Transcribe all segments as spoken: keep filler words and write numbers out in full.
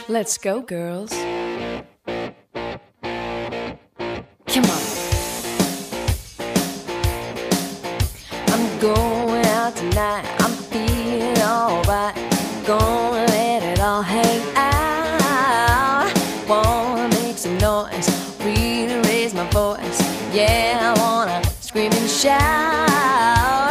Let's go, girls. Come on. I'm going out tonight. I'm feeling alright. Gonna let it all hang out. Wanna make some noise, really raise my voice. Yeah, I wanna scream and shout.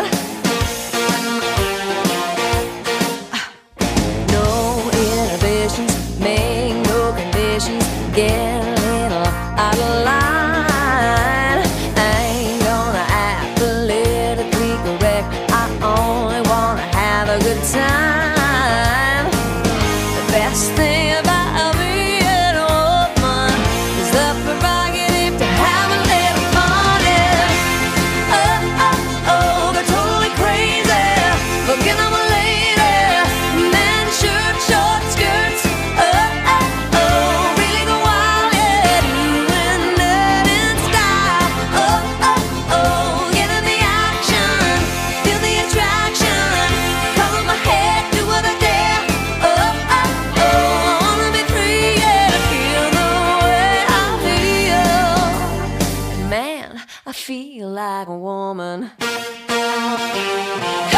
No inhibitions, make no conditions. Get a little out of line. I ain't gonna act politically correct. I only wanna have a good time. The best thing about being a woman is the prerogative to have a little fun. Yeah. Oh, oh, oh, they're totally crazy. Looking at my lady, men shirt, short skirts. Oh, oh, oh, really go wild, yeah. Doing that in style. Oh, oh, oh, get in the action, feel the attraction. Color my head, do what I dare. Oh, oh, oh, I wanna be free, yeah, to feel the way I feel. And man, I feel like a woman.